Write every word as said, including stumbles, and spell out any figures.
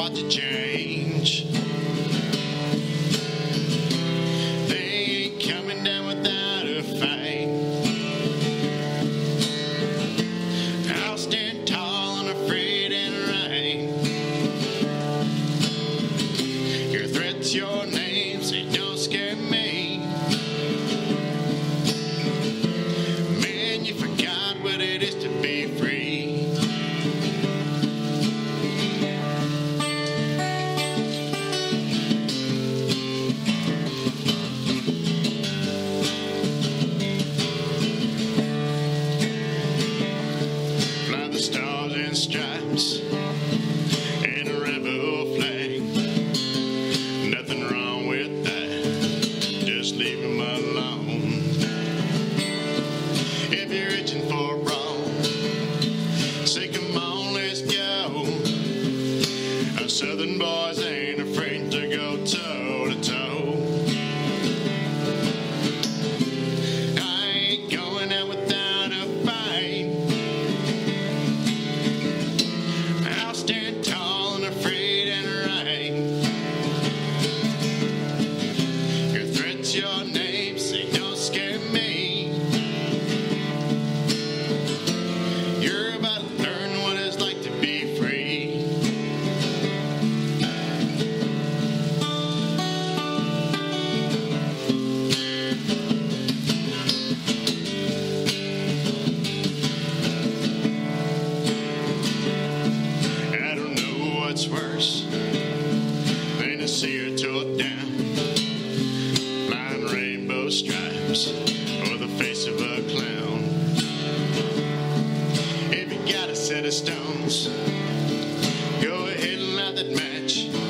watch it change. They ain't coming down without a fight. I'll stand tall, unafraid and right. Your threats, your names, they don't scare me. Man, you forgot what it is to be free. Fly the stars and stripes and a rebel flag. Nothing wrong with that, just leave them alone. If you're itching for a brawl, say come on, let's go. Us southern boys ain't afraid to go toe to toe. I ain't going out without a fight. I'll stand tall and afraid and right. Your threats, your names, they don't scare me. You're about to learn what it's like to be free. I don't know what's worse than to see her tore down, flying rainbow stripes or the face of a clown. If you got a set of stones, go ahead and light that match.